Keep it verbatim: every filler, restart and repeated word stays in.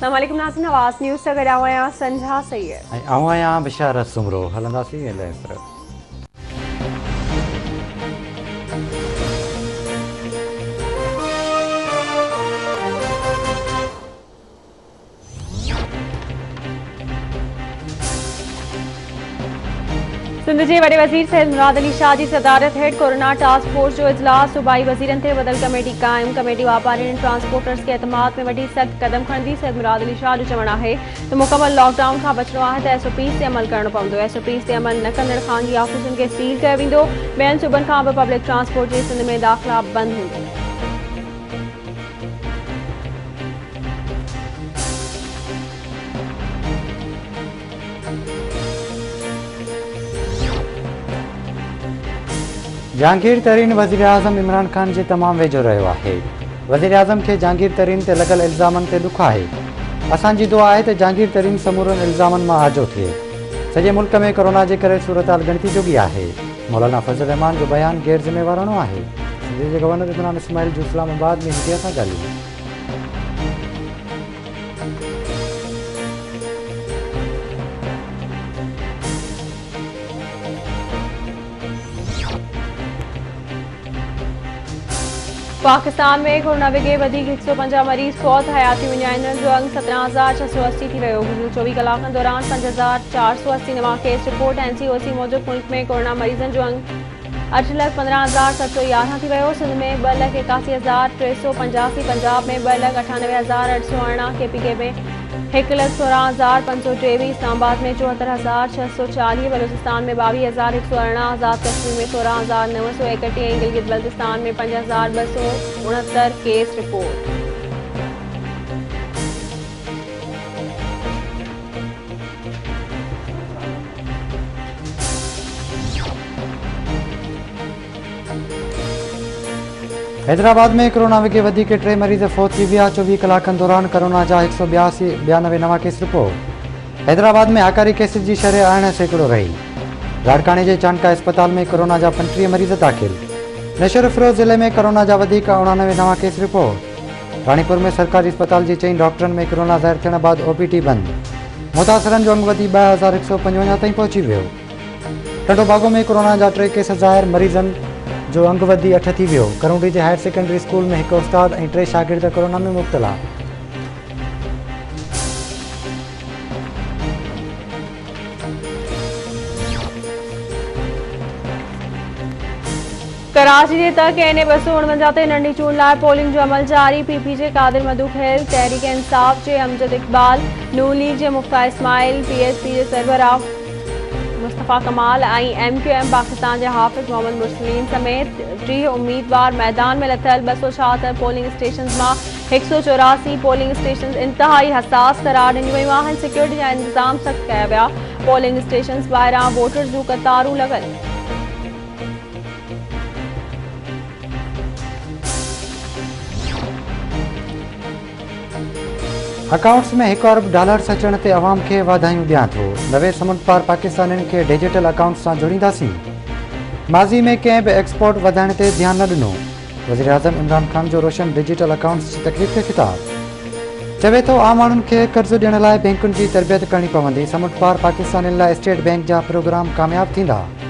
अस्सलामुअलैकुम नाज़रीन, आवाज़ न्यूज़ से गॾु आहियां संझा सैयद। ऐं आऊं आहियां बिशारत सुमरो। हलंदासीं अलाए तरफ़। सिंध के वॾे वज़ीर सैयद मुराद अली शाह की सदारत हेठ कोरोना टास्क फोर्स जो इजलास। सूबाई वज़ीरनि ते बदल कमेटी क़ाइम। कमेटी वापारियुनि ऐं ट्रांसपोर्टर्स के एतमाद में वॾी सख़्त कदम खणंदी। सैयद मुराद अली शाह जो चवणु आहे त मुकमल लॉकडाउन खां बचणो आहे त एसओपीज़ ते अमल करणो पवंदो। एसओपीज़ ते अमल न कंदड़ ख़ानगी ऑफिसुनि खे सील कयो वेंदो। ॿियनि सूबनि खां बि पब्लिक ट्रांसपोर्ट जे सिंध में दाख़िला बंदि हूंदा। जहांगीर तरीन वज़ीर आज़म इमरान खान जे तमामु वेझो रहियो आहे। वज़ीर आज़म खे जहांगीर तरीन ते लॻल इल्ज़ामनि ते ॾुख आहे। असांजी दुआ आहे त जहांगीर तरीन समूरनि इल्ज़ामनि मां आजो थिए। सॼे मुल्क में कोरोना जे करे सूरतहाल ॻणती जोगी आहे। मौलाना फज़ल रहमान जो बयानु गैर ज़िम्मेवारानो आहे। सिंध जे गवर्नर इमरान इस्माइल जो इस्लामाबाद में मीडिया सां ॻाल्हियूं। पाकिस्तान में कोरोना विगे वधीक एक सौ पंजाह मरीज़ फौत। हयाती विञाइंदड़ जो अंग सत्रहं हज़ार छह सौ अस्सी थी वियो। गुज़िरियल चोवीह कलाकनि दौरान पंज हज़ार चार सौ अस्सी नवां केस रिपोर्ट। एनसीओसी मूजिबि मुल्क में कोरोना मरीज़नि जो अंग अठ लख पंद्रहं हज़ार सत सौ यारहं थी वियो। सिंध में ॿ लख एकासी हज़ार टे सौ पंजासी, पंजाब में ॿ लख अठानवे हज़ार अठ सौ अरिड़हं, केपीके में हिकु लख सोरहं हज़ार पंज सौ टेवीह, इस्लामाबाद में चौहत्तर हज़ार छह सौ चालीह, बलूचिस्तान में ॿावीह हज़ार हिकु सौ अरिड़हं, आज़ाद कश्मीर में सोरहं हज़ार नव सौ एकटीह ऐं गिलगित बल्तिस्तान में पंज हज़ार ॿ सौ उणहतरि केस रिपोर्ट। हैदराबाद में कोरोना विगे वधीक टे मरीज़ फौत थी विया। चोवीह कलाकनि दौरान कोरोना जा हिकु सौ ॿियासी ॿियानवे नवां केस रिपोर्ट। हैदराबाद में आकारी केस जी शरह अरिड़हं सैकड़ो रही। लाड़काने जे चांडका अस्पताल में कोरोना जा पंटीह मरीज़ दाख़िल। नशर फिरोज ज़िले में कोरोना जा वधीक उणानवे नवां केस रिपोर्ट। रानीपुर में सरकारी अस्पताल जी चईं डॉक्टरनि में कोरोना ज़ाहिर थियण बाद ओपीटी बंदि। मुतासिरनि जो अंग वधी ॿ हज़ार हिकु सौ पंजवंजाह ताईं पहुची वियो। टंडो बागो में कोरोना जा टे केस ज़ाहिर। मरीज़नि जो अंग वधी अठ थी वियो। करूंडी जे हायर सेकेंडरी स्कूल में हिकु उस्ताद ऐं टे शागिर्द कोरोना में मुब्तला। कराची जे तक एन ए ॿ सौ उणवंजाह ते नंढी चूंड लाइ पोलिंग जो अमल जारी। पीपी जे कादिर मधु खेल, तहरीक इंसाफ जे अमजद इक़बाल, नून लीग जे मुफ्ता इस्माइल, पीएसपी जे सरबराह मुस्तफ़ा कमाल ऐं एम क्यू एम पाकिस्तान जे हाफ़िज़ मोहम्मद मुरसलीन समेत टीह उम्मीदवार मैदान में लथल। ॿ सौ छाहतरि पोलिंग स्टेशन मां हिकु सौ चौरासी पोलिंग स्टेशन इंतहाई हसास करार ॾिनियूं वयूं आहिनि। सिक्योरिटी जा इंतज़ाम सख़्त कया विया। पोलिंग स्टेशन ॿाहिरां वोटर जूं कतारूं लॻल। अकाउंट्स में हिकु अरब डॉलर्स अचण ते अवाम खे वाधायूं ॾियां थो। नवे समुंड पार पाकिस्तानियुनि खे डिजिटल अकाउंट्स सां जोड़ींदासीं। माज़ी में कंहिं बि एक्सपोर्ट वधाइण ते ध्यानु न ॾिनो। वज़ीर आज़म इमरान खान जो रोशन डिजिटल अकाउंट्स जी तकलीफ़ ते ख़िताब। चवे थो आम माण्हुनि खे कर्ज़ ॾियण लाइ बैंकुनि जी तरबियत करणी पवंदी। समुंड पार पाकिस्तानियुनि लाइ स्टेट बैंक जा प्रोग्राम कामयाब थींदा।